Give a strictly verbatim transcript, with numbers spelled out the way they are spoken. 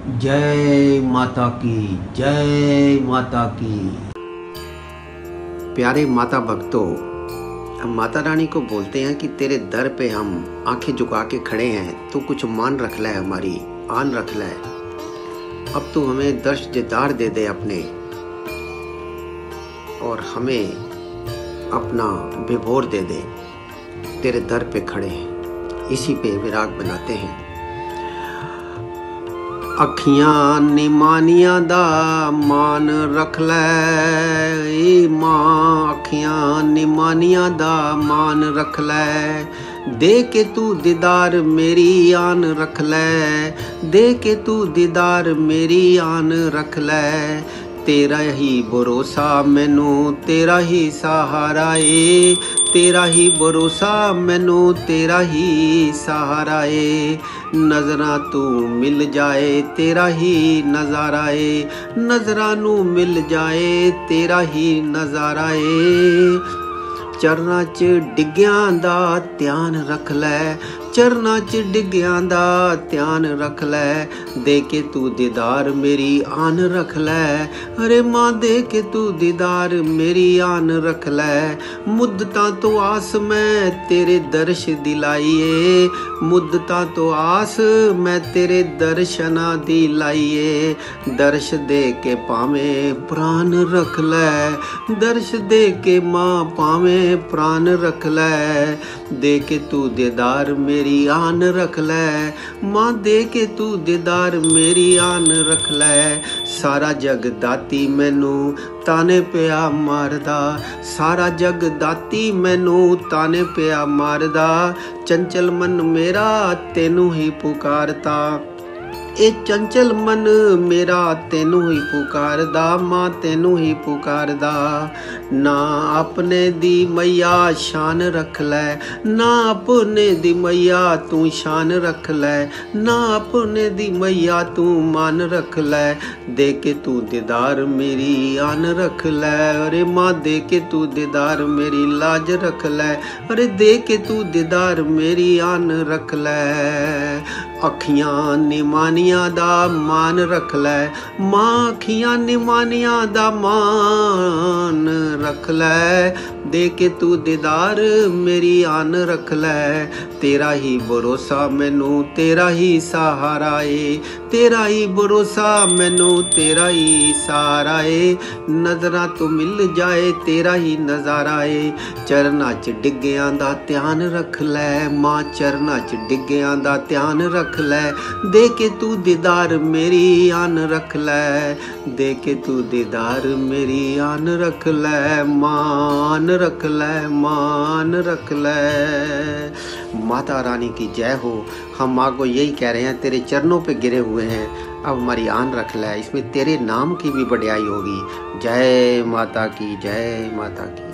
जय माता की, जय माता की। प्यारे माता भक्तों, हम माता रानी को बोलते हैं कि तेरे दर पे हम आंखें झुका के खड़े हैं, तो कुछ मान रख ले, हमारी आन रख ले। अब तू हमें दर्श दीदार दे दे अपने, और हमें अपना विभोर दे दे। तेरे दर पे खड़े हैं, इसी पे विराग बनाते हैं। अखियां निमानिया दा मान रख ले मां, अखियां निमानिया दा मान रख ले। दे के तू दीदार मेरी आन रख ले, दे के तू दीदार मेरी आन रख ले। तेरा ही भरोसा मैनू, तेरा ही सहारा ए, तेरा ही भरोसा मैनू, तेरा ही सहारा ए। नजरा तू मिल जाए, तेरा ही नज़ारा ए, नजरा नू मिल जाए, तेरा ही नज़ारा ए। चरना च डिग्गियां दा ध्यान रख ले, चरना च डिग्गियां दा ध्यान रख ले। दे के तू दीदार मेरी आन रख ले, अरे मां दे के तू दीदार मेरी आन रख ले। मुद्दतां तो आस मैं तेरे दर्श दिलाइए, मुद्दतां तो आस मैं तेरे दर्शना दिलाइए। दर्श दे के पावें प्राण रख ले, दर्श दे के मां पावें प्राण रख ले। दे के तू दीदार मेरी आन रख ले, मां दे के तू दीदार मेरी आन रख ले। सारा जग दाती मैनू ताने पिया मारदा, सारा जग दाती मैनू ताने पिया मारदा। चंचल मन मेरा तेनू ही पुकारता, ए चंचल मन मेरा तेनू ही पुकारदा, मां तेनू ही पुकारदा। ना अपने दी मैया शान रख ले, ना अपने दी मैया तू शान रख ले, ना अपने दी मैया तू मान रख ले। दे के तू दीदार मेरी आन रख ले, अरे मां दे के तू दीदार मेरी लाज रख ले, अरे दे के तू दीदार मेरी आन रख ले। अखियां निमानिया दा मान रख ले, मां अखियां निमानिया दा मान रख ले। दे के तू दीदार मेरी आन रख ले। तेरा ही भरोसा मैनू, तेरा ही सहारा ए, तेरा ही भरोसा मैनू, तेरा ही सहारा ए। नजरा तो मिल जाए, तेरा ही नज़ारा ए। चरना च डिग्गियां दा ध्यान रख ले, मां चरना च डिग्गियां दा ध्यान रख ले। दे के तू दीदार मेरी आन रख ले, दे के तू दीदार मेरी आन रख ले। मान रख ले, मान रख ले। माता रानी की जय हो। हम माँ को यही कह रहे हैं, तेरे चरणों पे गिरे हुए हैं, अब हमारी आन रख ले। इसमें तेरे नाम की भी बढ़ाई होगी। जय माता की, जय माता की।